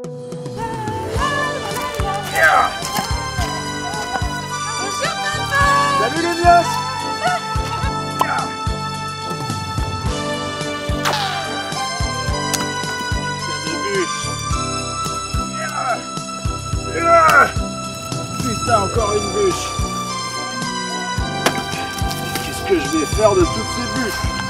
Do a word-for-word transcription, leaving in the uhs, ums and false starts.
Yeah. Bonjour papa. Salut les bios. Putain, encore une bûche. Qu'est-ce que je vais faire de toutes ces bûches?